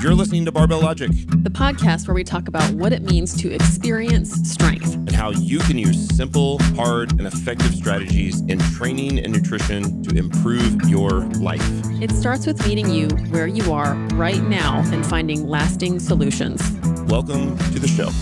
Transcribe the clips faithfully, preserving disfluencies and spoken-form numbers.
You're listening to Barbell Logic, the podcast where we talk about what it means to experience strength and how you can use simple, hard, and effective strategies in training and nutrition to improve your life. It starts with meeting you where you are right now and finding lasting solutions. Welcome to the show.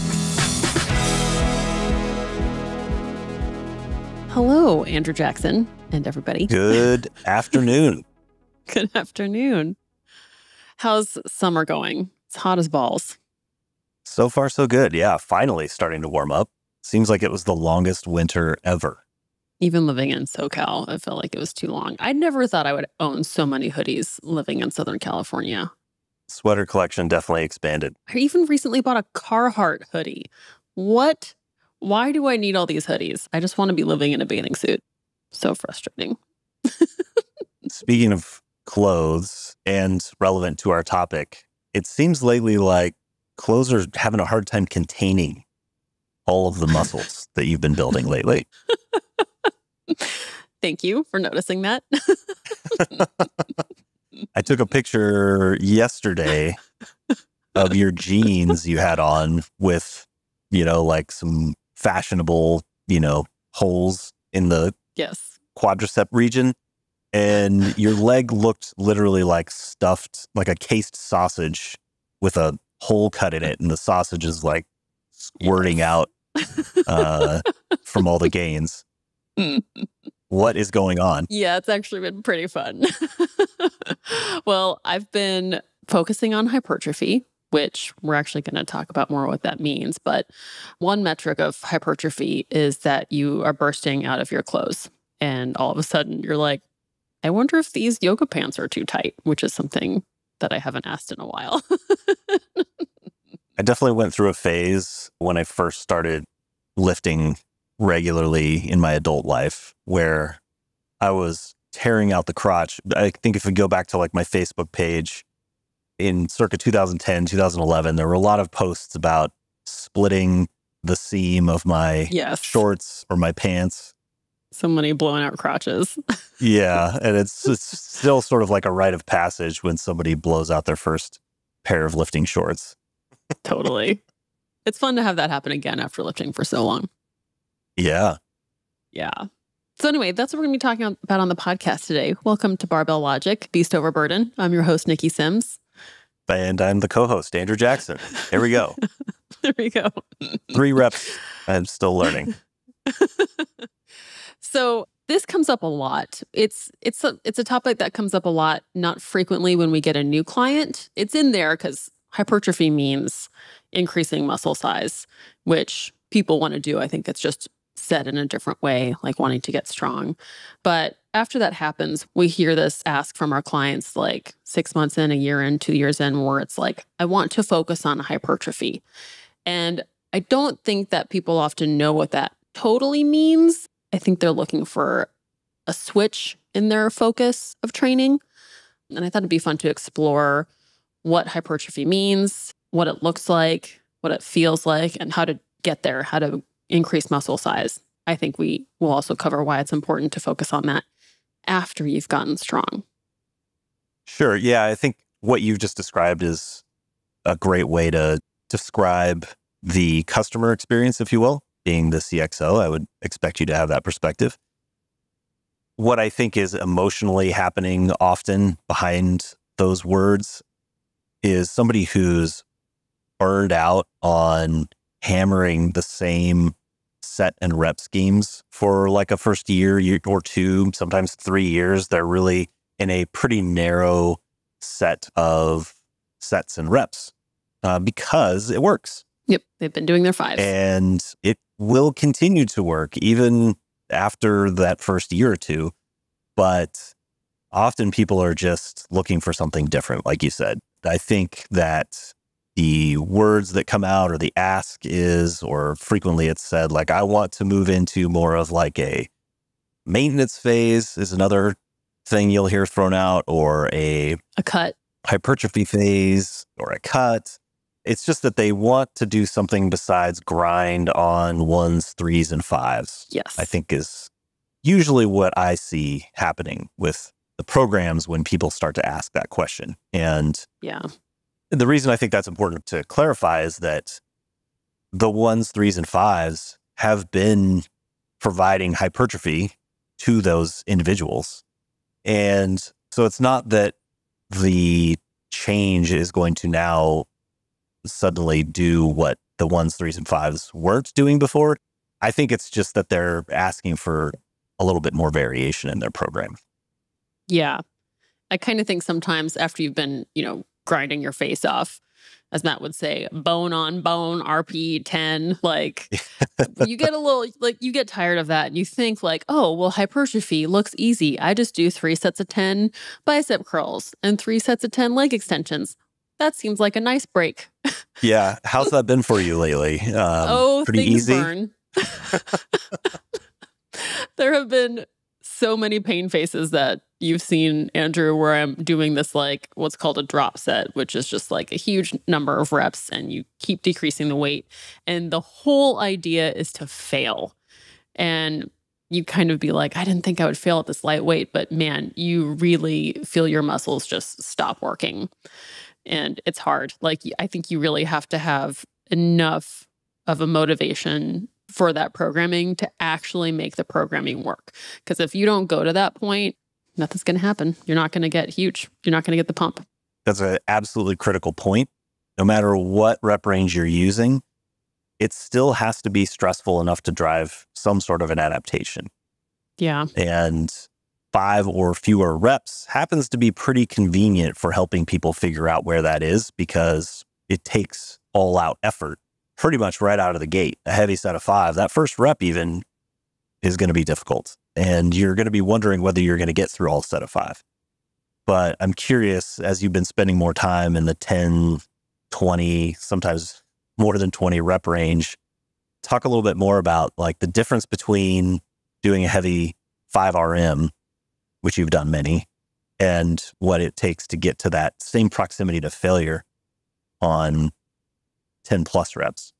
Hello, Andrew Jackson and everybody. Good afternoon. Good afternoon. How's summer going? It's hot as balls. So far, so good. Yeah, finally starting to warm up. Seems like it was the longest winter ever. Even living in SoCal, I felt like it was too long. I never thought I would own so many hoodies living in Southern California. Sweater collection definitely expanded. I even recently bought a Carhartt hoodie. What? Why do I need all these hoodies? I just want to be living in a bathing suit. So frustrating. Speaking of clothes and relevant to our topic, it seems lately like clothes are having a hard time containing all of the muscles that you've been building lately. Thank you for noticing that. I took a picture yesterday of your jeans you had on with, you know, like some fashionable, you know, holes in the Yes. quadricep region. And your leg looked literally like stuffed, like a cased sausage with a hole cut in it. And the sausage is like squirting yes. out uh, from all the gains. What is going on? Yeah, it's actually been pretty fun. Well, I've been focusing on hypertrophy, which we're actually going to talk about more what that means. But one metric of hypertrophy is that you are bursting out of your clothes. And all of a sudden you're like, I wonder if these yoga pants are too tight, which is something that I haven't asked in a while. I definitely went through a phase when I first started lifting regularly in my adult life where I was tearing out the crotch. I think if we go back to like my Facebook page in circa two thousand ten, two thousand eleven, there were a lot of posts about splitting the seam of my yes. shorts or my pants. So many blown out crotches. Yeah. And it's, it's still sort of like a rite of passage when somebody blows out their first pair of lifting shorts. Totally. It's fun to have that happen again after lifting for so long. Yeah. Yeah. So anyway, that's what we're going to be talking about on the podcast today. Welcome to Barbell Logic, Beast Over Burden. I'm your host, Niki Sims. And I'm the co-host, Andrew Jackson. Here we go. There we go. Three reps. I'm still learning. So this comes up a lot. It's it's a, it's a topic that comes up a lot, not frequently when we get a new client. It's in there because hypertrophy means increasing muscle size, which people want to do. I think it's just said in a different way, like wanting to get strong. But after that happens, we hear this ask from our clients like six months in, a year in, two years in, where it's like, I want to focus on hypertrophy. And I don't think that people often know what that totally means. I think they're looking for a switch in their focus of training. And I thought it'd be fun to explore what hypertrophy means, what it looks like, what it feels like, and how to get there, how to increase muscle size. I think we will also cover why it's important to focus on that after you've gotten strong. Sure. Yeah, I think what you've just described is a great way to describe the customer experience, if you will. Being the C X O, I would expect you to have that perspective. What I think is emotionally happening often behind those words is somebody who's burned out on hammering the same set and rep schemes for like a first year, year or two, sometimes three years. They're really in a pretty narrow set of sets and reps uh, because it works. Yep, they've been doing their fives. And it will continue to work even after that first year or two. But often people are just looking for something different, like you said. I think that the words that come out or the ask is, or frequently it's said, like, I want to move into more of like a maintenance phase is another thing you'll hear thrown out, or a, a cut, hypertrophy phase, or a cut. It's just that they want to do something besides grind on ones, threes, and fives. Yes. I think is usually what I see happening with the programs when people start to ask that question. And yeah, The reason I think that's important to clarify is that the ones, threes, and fives have been providing hypertrophy to those individuals. And so it's not that the change is going to now suddenly do what the ones, threes, and fives weren't doing before. I think it's just that they're asking for a little bit more variation in their program. Yeah. I kind of think sometimes after you've been, you know, grinding your face off, as Matt would say, bone on bone, R P ten, like you get a little, like you get tired of that and you think like, oh, well, hypertrophy looks easy. I just do three sets of ten bicep curls and three sets of ten leg extensions. That seems like a nice break. Yeah. How's that been for you lately? Um, oh, pretty things easy. burn. There have been so many pain faces that you've seen, Andrew, where I'm doing this like what's called a drop set, which is just like a huge number of reps and you keep decreasing the weight. And the whole idea is to fail. And you kind of be like, I didn't think I would fail at this light weight, but man, you really feel your muscles just stop working. And it's hard. Like, I think you really have to have enough of a motivation for that programming to actually make the programming work. Because if you don't go to that point, nothing's going to happen. You're not going to get huge. You're not going to get the pump. That's an absolutely critical point. No matter what rep range you're using, it still has to be stressful enough to drive some sort of an adaptation. Yeah. And five or fewer reps happens to be pretty convenient for helping people figure out where that is, because it takes all out effort pretty much right out of the gate. A heavy set of five, that first rep even is going to be difficult. And you're going to be wondering whether you're going to get through all set of five. But I'm curious, as you've been spending more time in the ten, twenty, sometimes more than twenty rep range, talk a little bit more about like the difference between doing a heavy five R M, which you've done many, and what it takes to get to that same proximity to failure on ten plus reps.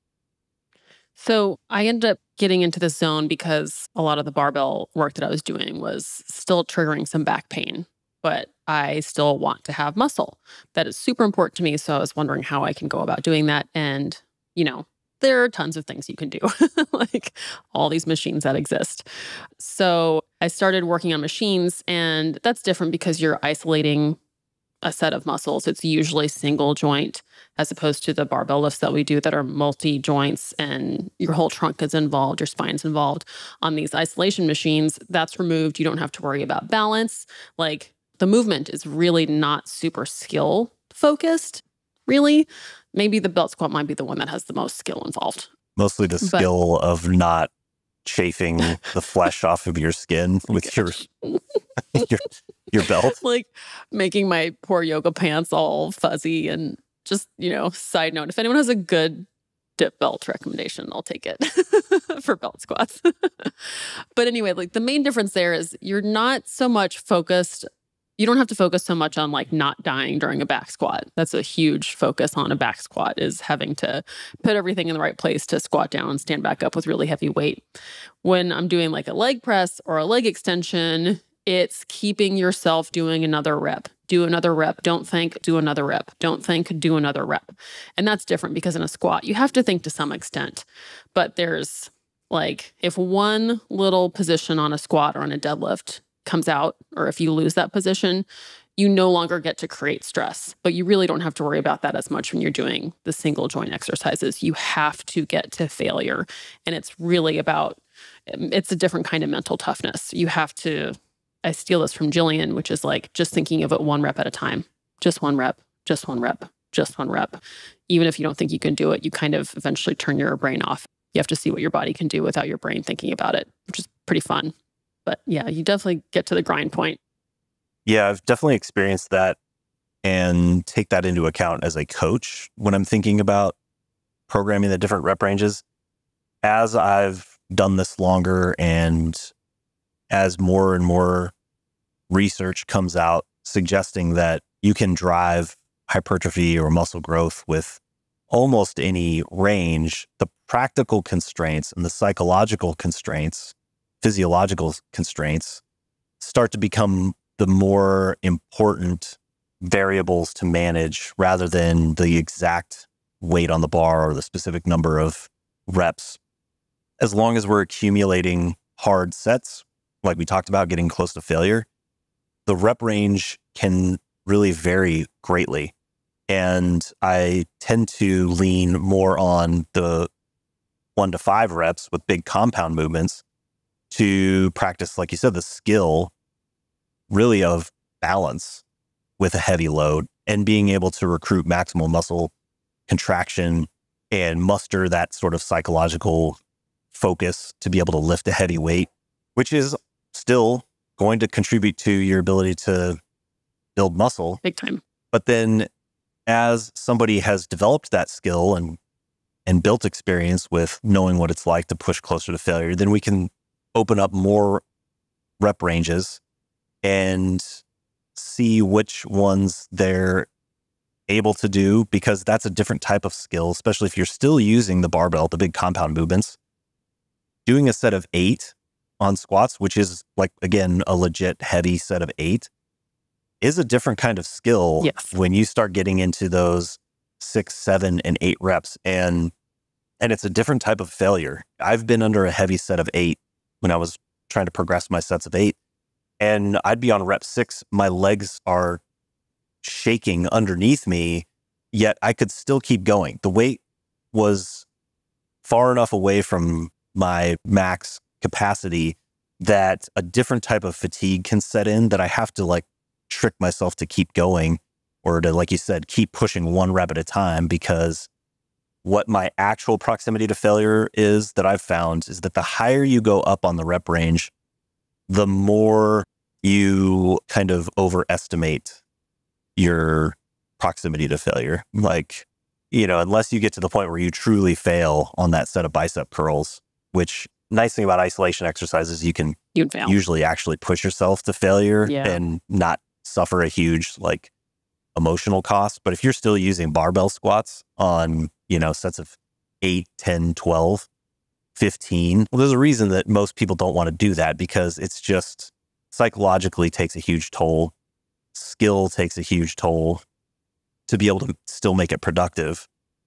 So I ended up getting into this zone because a lot of the barbell work that I was doing was still triggering some back pain, but I still want to have muscle. That is super important to me. So I was wondering how I can go about doing that. And, you know, there are tons of things you can do, like all these machines that exist. So I started working on machines, and that's different because you're isolating a set of muscles. It's usually single joint as opposed to the barbell lifts that we do that are multi joints and your whole trunk is involved, your spine's involved. On these isolation machines, that's removed. You don't have to worry about balance. Like the movement is really not super skill focused, really. Maybe the belt squat might be the one that has the most skill involved. Mostly the skill but, of not chafing the flesh off of your skin with your, your your belt. Like making my poor yoga pants all fuzzy. And just, you know, side note, if anyone has a good dip belt recommendation, I'll take it for belt squats. But anyway, like the main difference there is you're not so much focused. You don't have to focus so much on like not dying during a back squat. That's a huge focus on a back squat, is having to put everything in the right place to squat down and stand back up with really heavy weight. When I'm doing like a leg press or a leg extension, it's keeping yourself doing another rep. Do another rep. Don't think, do another rep. Don't think, do another rep. And that's different because in a squat, you have to think to some extent. But there's like, if one little position on a squat or on a deadlift comes out, or if you lose that position, you no longer get to create stress. But you really don't have to worry about that as much when you're doing the single joint exercises. You have to get to failure. And it's really about, it's a different kind of mental toughness. You have to, I steal this from Jillian, which is like just thinking of it one rep at a time. Just one rep, just one rep, just one rep. Even if you don't think you can do it, you kind of eventually turn your brain off. You have to see what your body can do without your brain thinking about it, which is pretty fun. But yeah, you definitely get to the grind point. Yeah, I've definitely experienced that and take that into account as a coach when I'm thinking about programming the different rep ranges. As I've done this longer and as more and more research comes out suggesting that you can drive hypertrophy or muscle growth with almost any range, the practical constraints and the psychological constraints, physiological constraints start to become the more important variables to manage rather than the exact weight on the bar or the specific number of reps. As long as we're accumulating hard sets, like we talked about, getting close to failure, the rep range can really vary greatly. And I tend to lean more on the one to five reps with big compound movements to practice, like you said, the skill really of balance with a heavy load and being able to recruit maximal muscle contraction and muster that sort of psychological focus to be able to lift a heavy weight, which is still going to contribute to your ability to build muscle. Big time. But then as somebody has developed that skill and and built experience with knowing what it's like to push closer to failure, then we can open up more rep ranges and see which ones they're able to do, because that's a different type of skill, especially if you're still using the barbell, the big compound movements. Doing a set of eight on squats, which is like, again, a legit heavy set of eight, is a different kind of skill. Yes. When you start getting into those six, seven, and eight reps. And and it's a different type of failure. I've been under a heavy set of eight when I was trying to progress my sets of eight. And I'd be on rep six, my legs are shaking underneath me, yet I could still keep going. The weight was far enough away from my max capacity that a different type of fatigue can set in that I have to like trick myself to keep going, or to, like you said, keep pushing one rep at a time, because what my actual proximity to failure is that I've found is that the higher you go up on the rep range, the more you kind of overestimate your proximity to failure. Like, you know, unless you get to the point where you truly fail on that set of bicep curls, which nice thing about isolation exercises, you can You'd fail. usually actually push yourself to failure Yeah. and not suffer a huge like emotional cost. But if you're still using barbell squats on, you know, sets of eight, ten, twelve, fifteen, well, there's a reason that most people don't want to do that, because it's just psychologically takes a huge toll. Skill takes a huge toll to be able to still make it productive.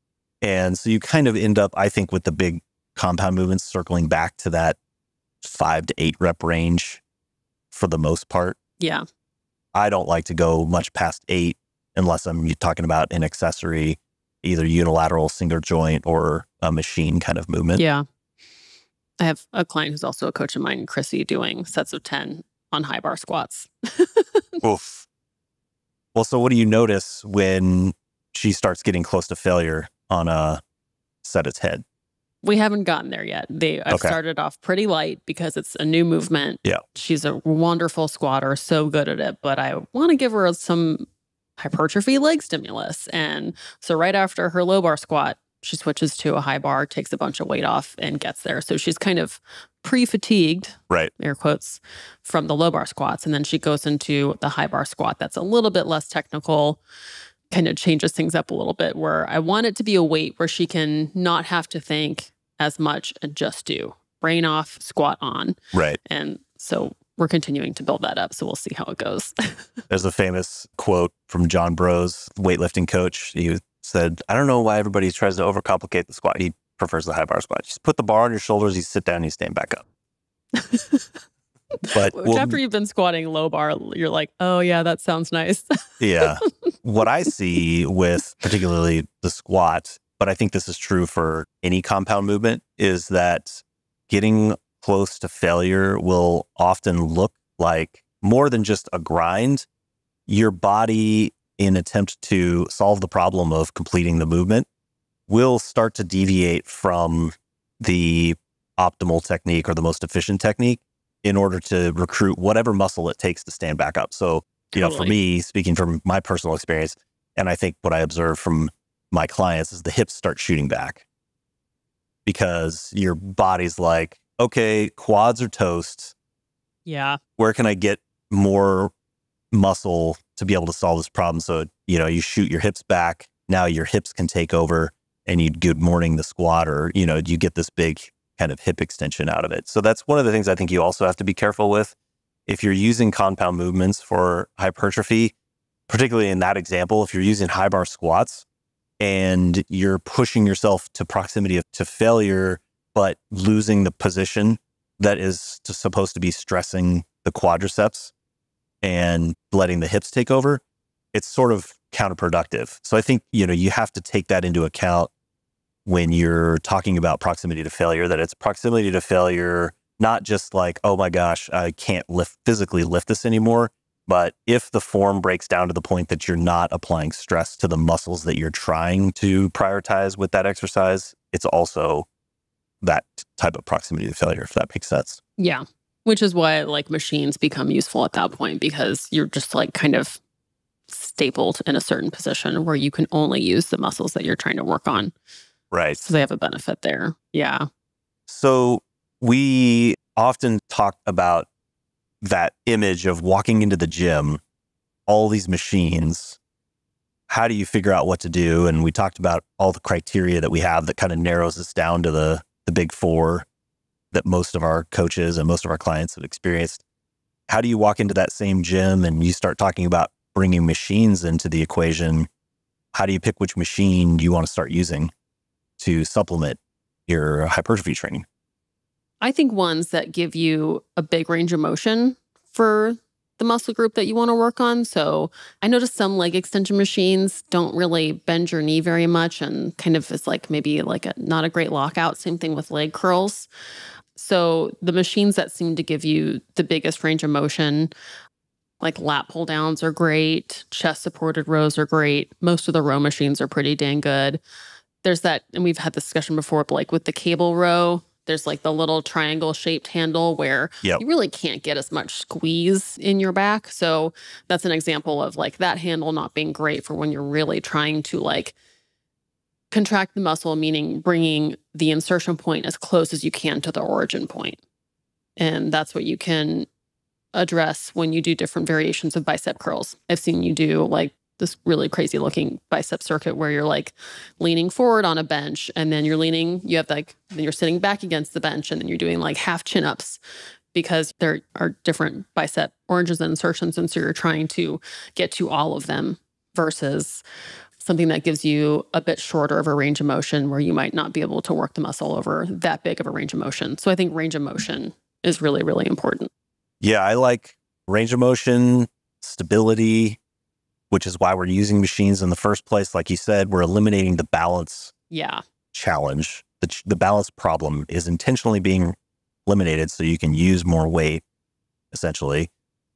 And so you kind of end up, I think, with the big compound movements circling back to that five to eight rep range for the most part. Yeah. I don't like to go much past eight unless I'm talking about an accessory, either unilateral single joint or a machine kind of movement. Yeah. I have a client who's also a coach of mine, Chrissy, doing sets of ten on high bar squats. Oof. Well, so what do you notice when she starts getting close to failure on a set of ten? We haven't gotten there yet. They I've Okay. started off pretty light because it's a new movement. Yeah. She's a wonderful squatter, so good at it, but I want to give her some hypertrophy leg stimulus. And so right after her low bar squat, she switches to a high bar, takes a bunch of weight off, and gets there. So she's kind of pre-fatigued, Right. air quotes, from the low bar squats. And then she goes into the high bar squat that's a little bit less technical, kind of changes things up a little bit, where I want it to be a weight where she can not have to think as much and just do brain off, squat on. Right. And so we're continuing to build that up. So we'll see how it goes. There's a famous quote from John Bros, weightlifting coach. He said, I don't know why everybody tries to overcomplicate the squat. He prefers the high bar squat. Just put the bar on your shoulders, you sit down, you stand back up. But Which well, after you've been squatting low bar, you're like, oh yeah, that sounds nice. yeah. What I see with particularly the squat, but I think this is true for any compound movement, is that getting close to failure will often look like more than just a grind. Your body, in attempt to solve the problem of completing the movement, will start to deviate from the optimal technique or the most efficient technique in order to recruit whatever muscle it takes to stand back up. So, you know, for Totally. me, speaking from my personal experience, and I think what I observe from my clients, is the hips start shooting back because your body's like, okay, quads are toast. Yeah. Where can I get more muscle to be able to solve this problem? So, you know, you shoot your hips back. Now your hips can take over and you good morning the squat, or, you know, you get this big kind of hip extension out of it. So that's one of the things I think you also have to be careful with. If you're using compound movements for hypertrophy, particularly in that example, if you're using high bar squats and you're pushing yourself to proximity of, to failure, but losing the position that is to, supposed to be stressing the quadriceps and letting the hips take over, it's sort of counterproductive. So I think, you know, you have to take that into account when you're talking about proximity to failure, that it's proximity to failure, not just like, oh my gosh, I can't lift physically lift this anymore. But if the form breaks down to the point that you're not applying stress to the muscles that you're trying to prioritize with that exercise, it's also that type of proximity to failure, if that makes sense. Yeah. Which is why like machines become useful at that point, because you're just like kind of stapled in a certain position where you can only use the muscles that you're trying to work on. Right. So they have a benefit there. Yeah. So we often talk about that image of walking into the gym, all these machines. How do you figure out what to do? And we talked about all the criteria that we have that kind of narrows us down to the, the big four that most of our coaches and most of our clients have experienced. How do you walk into that same gym and you start talking about bringing machines into the equation? How do you pick which machine you want to start using to supplement your hypertrophy training? I think ones that give you a big range of motion for the muscle group that you want to work on. So I noticed some leg extension machines don't really bend your knee very much and kind of is like maybe like a not a great lockout. Same thing with leg curls. So the machines that seem to give you the biggest range of motion, like lat pull downs are great, chest supported rows are great. Most of the row machines are pretty dang good. There's that, and we've had this discussion before, but like with the cable row, there's like the little triangle shaped handle where Yep. you really can't get as much squeeze in your back. So that's an example of like that handle not being great for when you're really trying to like contract the muscle, meaning bringing the insertion point as close as you can to the origin point. And that's what you can address when you do different variations of bicep curls. I've seen you do like this really crazy looking bicep circuit where you're like leaning forward on a bench and then you're leaning, you have like, then you're sitting back against the bench and then you're doing like half chin ups because there are different bicep origins and insertions. And so you're trying to get to all of them versus something that gives you a bit shorter of a range of motion where you might not be able to work the muscle over that big of a range of motion. So I think range of motion is really, really important. Yeah, I like range of motion, stability, which is why we're using machines in the first place. Like you said, we're eliminating the balance Yeah. challenge. The, ch- the balance problem is intentionally being eliminated so you can use more weight, essentially.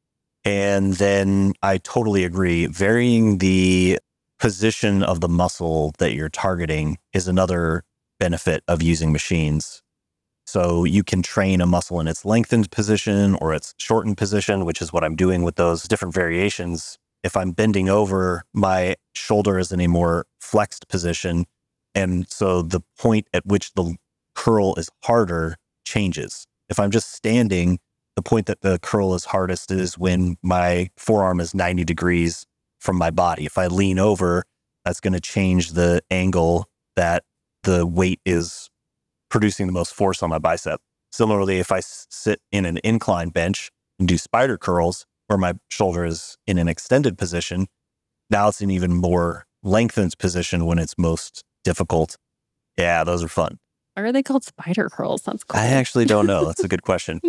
And then I totally agree. Varying the position of the muscle that you're targeting is another benefit of using machines. So you can train a muscle in its lengthened position or its shortened position, which is what I'm doing with those different variations. If I'm bending over, my shoulder is in a more flexed position. And so the point at which the curl is harder changes. If I'm just standing, the point that the curl is hardest is when my forearm is ninety degrees from my body. If I lean over, that's going to change the angle that the weight is producing the most force on my bicep. Similarly, if I s- sit in an incline bench and do spider curls, where my shoulder is in an extended position, now it's an even more lengthened position when it's most difficult. Yeah, those are fun. Why are they called spider curls? That's cool. I actually don't know. That's a good question.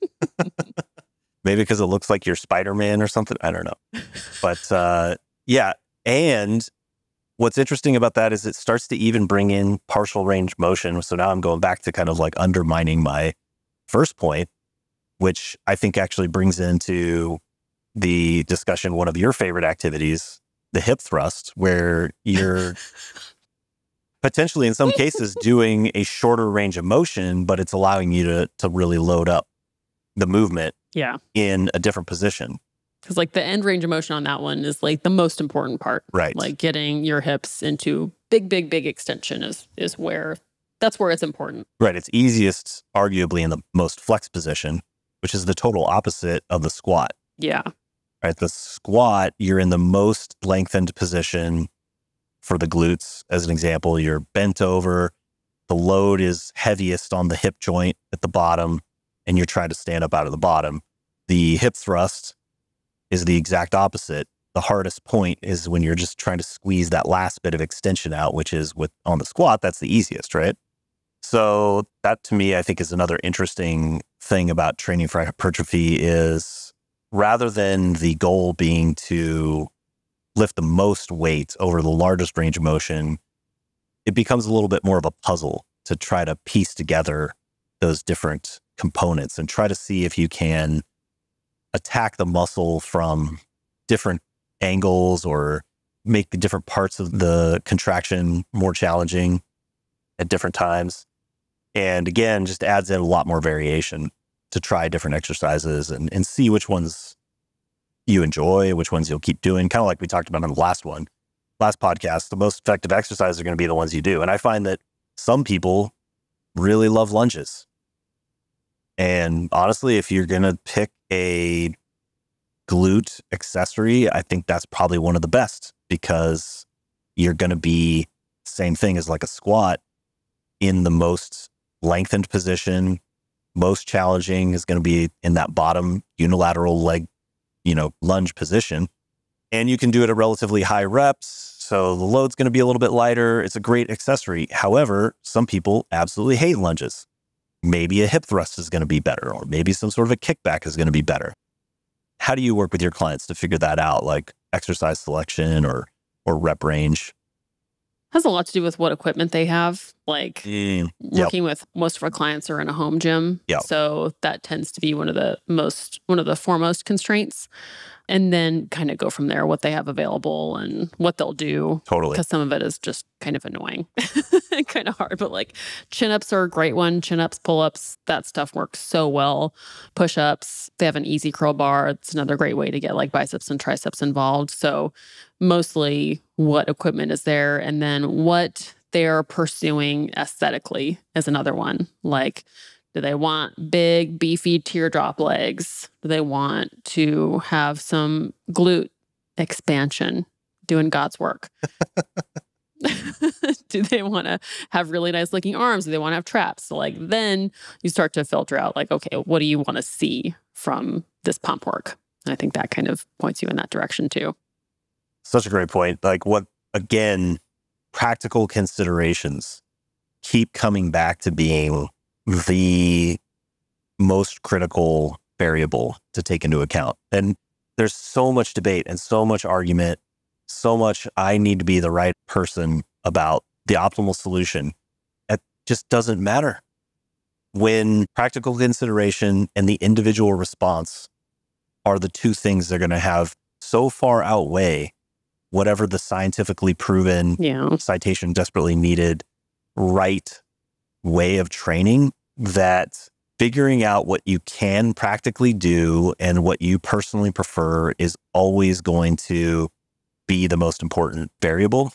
Maybe because it looks like you're Spider-Man or something. I don't know. But uh, yeah. And what's interesting about that is it starts to even bring in partial range motion. So now I'm going back to kind of like undermining my first point, which I think actually brings into the discussion one of your favorite activities, the hip thrust, where you're potentially in some cases doing a shorter range of motion, but it's allowing you to to really load up the movement Yeah. in a different position. Because like the end range of motion on that one is like the most important part. Right. Like getting your hips into big, big, big extension is is where, that's where it's important. Right. It's easiest, arguably, in the most flex position, which is the total opposite of the squat. Yeah. Right. The squat, you're in the most lengthened position for the glutes. As an example, you're bent over. The load is heaviest on the hip joint at the bottom, and you're trying to stand up out of the bottom. The hip thrust is the exact opposite. the hardest point is when you're just trying to squeeze that last bit of extension out, which is with on the squat, that's the easiest, right? So that to me, I think is another interesting thing about training for hypertrophy is rather than the goal being to lift the most weight over the largest range of motion, it becomes a little bit more of a puzzle to try to piece together those different components and try to see if you can attack the muscle from different angles or make the different parts of the contraction more challenging at different times. And again, just adds in a lot more variation to try different exercises and, and see which ones you enjoy, which ones you'll keep doing. Kind of like we talked about on the last one, last podcast, the most effective exercises are going to be the ones you do. And I find that some people really love lunges. And honestly, if you're going to pick a glute accessory, I think that's probably one of the best because you're going to be same thing as like a squat in the most lengthened position. Most challenging is going to be in that bottom unilateral leg, you know, lunge position. And you can do it at relatively high reps. So the load's going to be a little bit lighter. It's a great accessory. However, some people absolutely hate lunges. Maybe a hip thrust is going to be better, or maybe some sort of a kickback is going to be better. How do you work with your clients to figure that out, like exercise selection or or rep range? Has a lot to do with what equipment they have. Like Mm, yep. working with most of our clients are in a home gym. Yep. So that tends to be one of the most, one of the foremost constraints. And then kind of go from there, what they have available and what they'll do. Totally. Because some of it is just kind of annoying, kind of hard. But like chin-ups are a great one. Chin-ups, pull-ups, that stuff works so well. Push-ups, they have an easy curl bar. It's another great way to get like biceps and triceps involved. So mostly what equipment is there and then what they're pursuing aesthetically is another one. Like, do they want big, beefy teardrop legs? Do they want to have some glute expansion doing God's work? Do they want to have really nice looking arms? Do they want to have traps? So like then you start to filter out like, okay, what do you want to see from this pump work? And I think that kind of points you in that direction too. Such a great point. Like what, again, practical considerations keep coming back to being the most critical variable to take into account. And there's so much debate and so much argument, so much I need to be the right person about the optimal solution. It just doesn't matter. When practical consideration and the individual response are the two things they're going to have so far outweigh whatever the scientifically proven, Yeah. citation desperately needed, right way of training, that figuring out what you can practically do and what you personally prefer is always going to be the most important variable.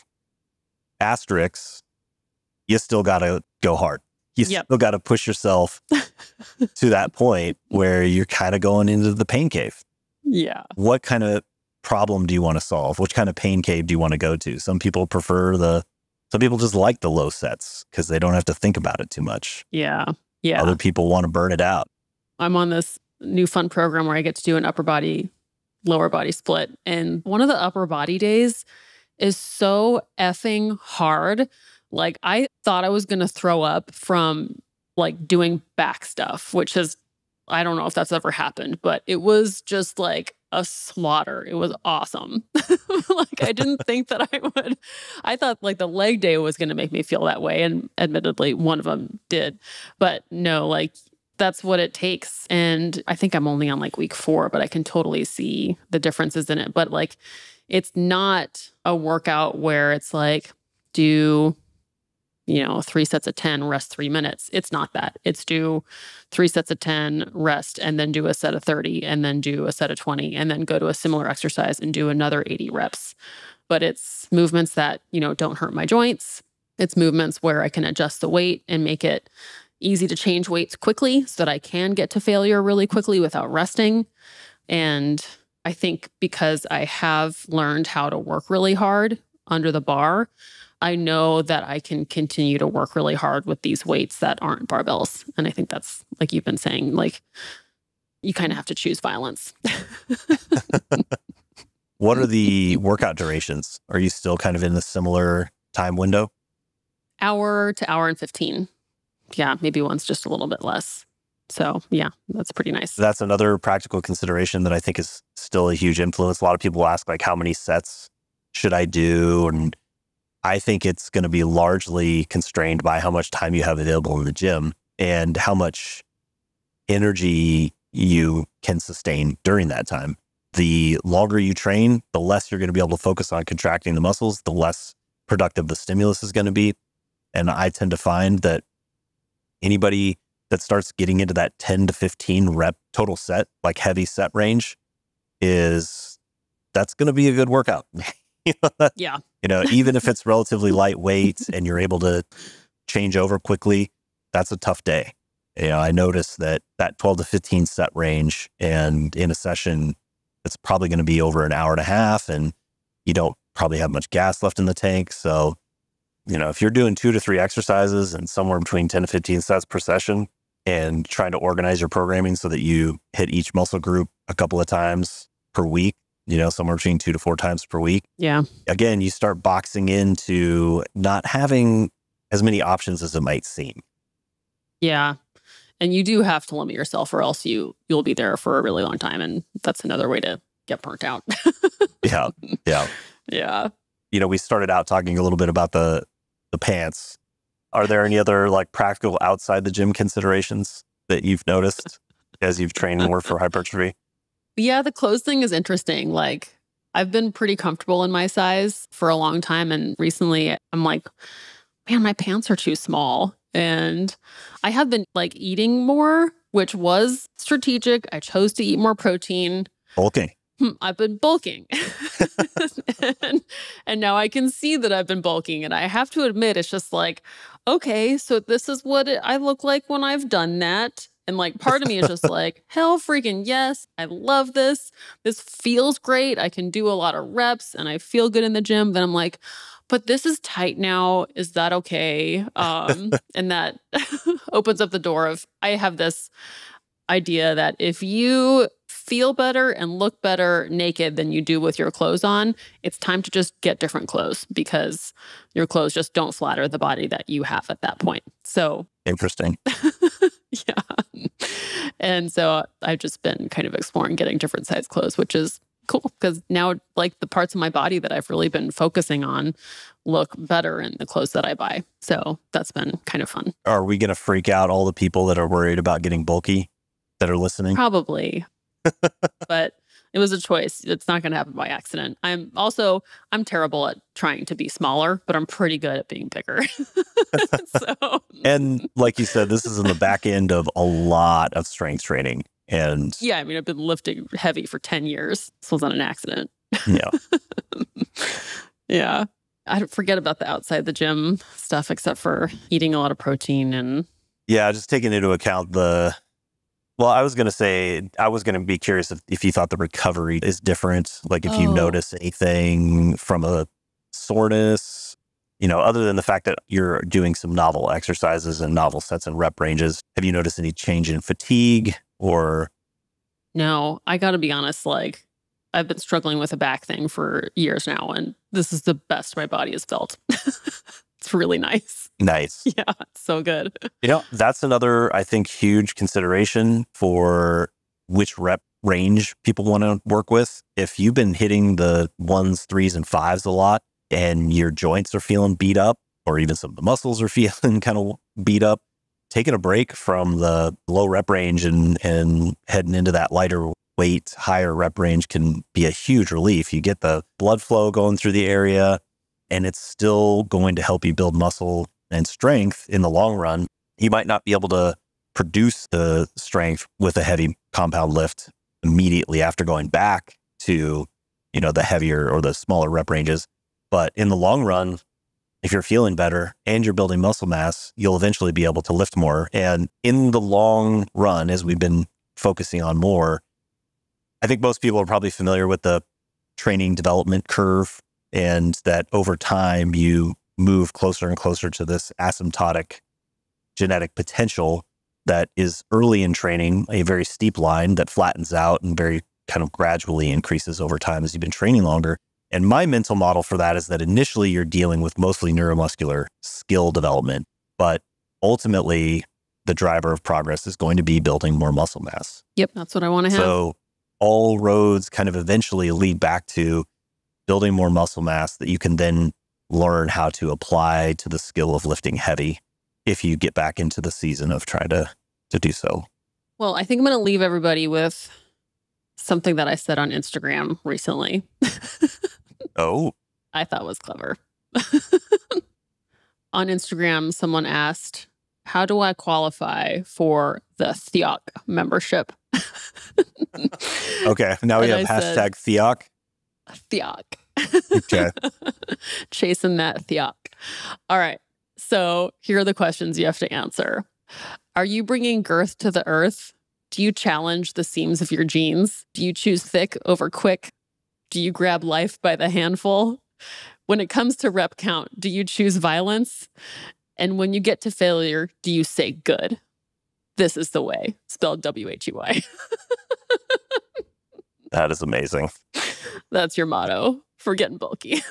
Asterisks, you still got to go hard. You Yep. still got to push yourself to that point where you're kind of going into the pain cave. Yeah. What kind of problem do you want to solve? Which kind of pain cave do you want to go to? Some people prefer the, some people just like the low sets because they don't have to think about it too much. Yeah. Yeah. Other people want to burn it out. I'm on this new fun program where I get to do an upper body, lower body split. And one of the upper body days is so effing hard. Like I thought I was going to throw up from like doing back stuff, which is, I don't know if that's ever happened, but it was just like a slaughter. It was awesome. Like I didn't think that I would, I thought like the leg day was going to make me feel that way. And admittedly, one of them did, but no, like that's what it takes. And I think I'm only on like week four, but I can totally see the differences in it. But like, it's not a workout where it's like, do, you know, three sets of ten, rest three minutes. It's not that. It's do three sets of ten, rest, and then do a set of thirty, and then do a set of twenty, and then go to a similar exercise and do another eighty reps. But it's movements that, you know, don't hurt my joints. It's movements where I can adjust the weight and make it easy to change weights quickly so that I can get to failure really quickly without resting. And I think because I have learned how to work really hard under the bar, I know that I can continue to work really hard with these weights that aren't barbells. And I think that's, like you've been saying, like you kind of have to choose violence. What are the workout durations? Are you still kind of in a similar time window? Hour to hour and fifteen. Yeah, maybe one's just a little bit less. So yeah, that's pretty nice. That's another practical consideration that I think is still a huge influence. A lot of people ask, like, how many sets should I do? And I think it's going to be largely constrained by how much time you have available in the gym and how much energy you can sustain during that time. The longer you train, the less you're going to be able to focus on contracting the muscles, the less productive the stimulus is going to be. And I tend to find that anybody that starts getting into that ten to fifteen rep total set, like heavy set range, is that's going to be a good workout. you know, that, yeah. You know, even if it's relatively lightweight and you're able to change over quickly, that's a tough day. You know, I noticed that that twelve to fifteen set range, and in a session, it's probably going to be over an hour and a half, and you don't probably have much gas left in the tank. So, you know, if you're doing two to three exercises and somewhere between ten to fifteen sets per session and trying to organize your programming so that you hit each muscle group a couple of times per week, you know, somewhere between two to four times per week. Yeah. Again, you start boxing into not having as many options as it might seem. Yeah. And you do have to limit yourself, or else you, you'll be there for a really long time. And that's another way to get burnt out. Yeah. Yeah. Yeah. You know, we started out talking a little bit about the the pants. Are there any other like practical outside the gym considerations that you've noticed as you've trained more for hypertrophy? Yeah, the clothes thing is interesting. Like, I've been pretty comfortable in my size for a long time. And recently I'm like, man, my pants are too small. And I have been like eating more, which was strategic. I chose to eat more protein. Bulking. I've been bulking. and, and now I can see that I've been bulking. And I have to admit, it's just like, okay, so this is what it, I look like when I've done that. And like part of me is just like, hell freaking yes, I love this. This feels great. I can do a lot of reps and I feel good in the gym. Then I'm like, but this is tight now. Is that okay? Um, and that opens up the door of, I have this idea that if you feel better and look better naked than you do with your clothes on, it's time to just get different clothes, because your clothes just don't flatter the body that you have at that point. So interesting. Yeah. And so I've just been kind of exploring getting different size clothes, which is cool, because now like the parts of my body that I've really been focusing on look better in the clothes that I buy. So that's been kind of fun. Are we going to freak out all the people that are worried about getting bulky that are listening? Probably. But it was a choice. It's not going to happen by accident. I'm also, I'm terrible at trying to be smaller, but I'm pretty good at being bigger. So. And like you said, this is in the back end of a lot of strength training. And yeah, I mean, I've been lifting heavy for ten years. This wasn't an accident. Yeah. Yeah. I forget about the outside the gym stuff, except for eating a lot of protein and. Yeah, just taking into account the, well, I was going to say, I was going to be curious if, if you thought the recovery is different. Like if Oh. you notice anything from a soreness, you know, other than the fact that you're doing some novel exercises and novel sets and rep ranges, have you noticed any change in fatigue or? No, I got to be honest, like I've been struggling with a back thing for years now, and this is the best my body has felt. It's really nice. Nice. Yeah, it's so good. You know, that's another, I think, huge consideration for which rep range people want to work with. If you've been hitting the ones, threes, and fives a lot, and your joints are feeling beat up, or even some of the muscles are feeling kind of beat up, taking a break from the low rep range and, and heading into that lighter weight, higher rep range can be a huge relief. You get the blood flow going through the area, and it's still going to help you build muscle and strength in the long run. You might not be able to produce the strength with a heavy compound lift immediately after going back to, you know, the heavier or the smaller rep ranges. But in the long run, if you're feeling better and you're building muscle mass, you'll eventually be able to lift more. And in the long run, as we've been focusing on more, I think most people are probably familiar with the training development curve, and that over time you move closer and closer to this asymptotic genetic potential that is early in training, a very steep line that flattens out and very kind of gradually increases over time as you've been training longer. And my mental model for that is that initially you're dealing with mostly neuromuscular skill development, but ultimately the driver of progress is going to be building more muscle mass. Yep, that's what I want to have. So all roads kind of eventually lead back to building more muscle mass that you can then learn how to apply to the skill of lifting heavy if you get back into the season of trying to, to do so. Well, I think I'm going to leave everybody with something that I said on Instagram recently. Oh. I thought was clever. On Instagram, someone asked, how do I qualify for the Theok membership? Okay, now we And have I hashtag Theok. Theok. Okay. Chasing that Theok. All right. So here are the questions you have to answer. Are you bringing girth to the earth? Do you challenge the seams of your jeans? Do you choose thick over quick? Do you grab life by the handful? When it comes to rep count, do you choose violence? And when you get to failure, do you say good? This is the way, spelled W H E Y. That is amazing. That's your motto for getting bulky.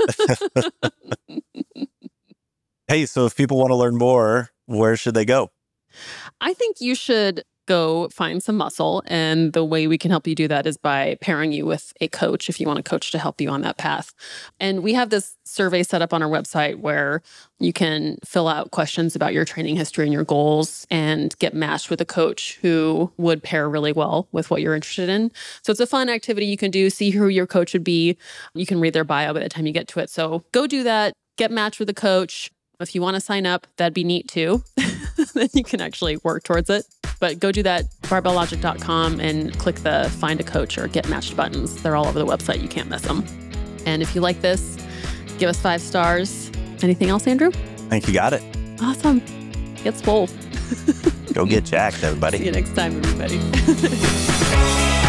Hey, so if people want to learn more, where should they go? I think you should go find some muscle. And the way we can help you do that is by pairing you with a coach if you want a coach to help you on that path. And we have this survey set up on our website where you can fill out questions about your training history and your goals and get matched with a coach who would pair really well with what you're interested in. So it's a fun activity you can do. See who your coach would be. You can read their bio by the time you get to it. So go do that. Get matched with a coach. If you want to sign up, that'd be neat too. Then you can actually work towards it. But go do that, barbell logic dot com, and click the find a coach or get matched buttons. They're all over the website. You can't miss them. And if you like this, give us five stars. Anything else, Andrew? I think you got it. Awesome. Get swole. Go get jacked, everybody. See you next time, everybody.